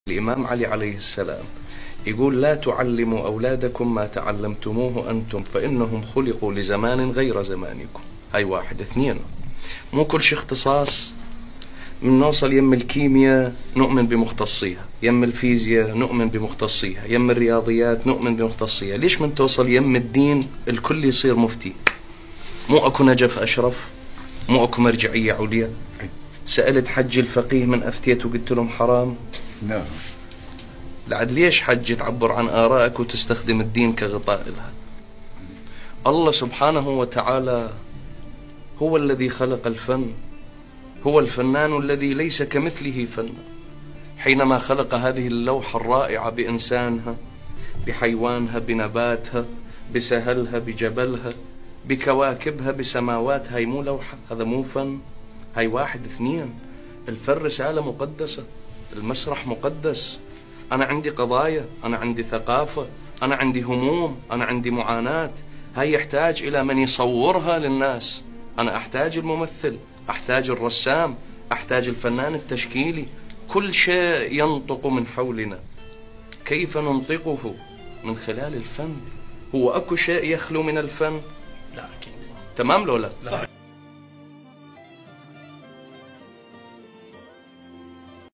الإمام علي عليه السلام يقول: لا تعلموا أولادكم ما تعلمتموه أنتم فإنهم خلقوا لزمان غير زمانكم. هاي واحد. اثنين، مو كل شيء اختصاص من نوصل يم الكيمياء نؤمن بمختصيها، يم الفيزياء نؤمن بمختصيها، يم الرياضيات نؤمن بمختصيها. ليش من توصل يم الدين الكل يصير مفتي؟ مو أكو نجف أشرف، مو أكو مرجعية عليا. سألت حج الفقيه من أفتيت وقلت لهم حرام؟ لا. لعد ليش حج تعبر عن آرائك وتستخدم الدين كغطاء لها؟ الله سبحانه وتعالى هو الذي خلق الفن، هو الفنان الذي ليس كمثله فن. حينما خلق هذه اللوحة الرائعة بإنسانها، بحيوانها، بنباتها، بسهلها، بجبلها، بكواكبها، بسماواتها، هاي مو لوحة؟ هذا مو فن؟ هاي واحد. اثنين، الفن رسالة مقدسة، المسرح مقدس. أنا عندي قضايا، أنا عندي ثقافة، أنا عندي هموم، أنا عندي معاناة، هاي يحتاج إلى من يصورها للناس. أنا أحتاج الممثل، أحتاج الرسام، أحتاج الفنان التشكيلي. كل شيء ينطق من حولنا، كيف ننطقه؟ من خلال الفن. هو أكو شيء يخلو من الفن؟ لا أكيد. تمام لو لا؟